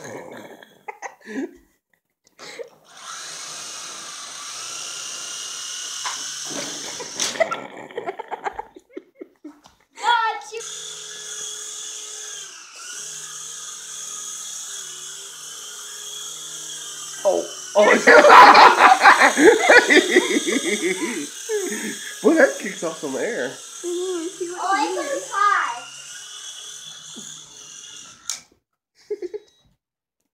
Oh. Well, that kicks off some air. Oh,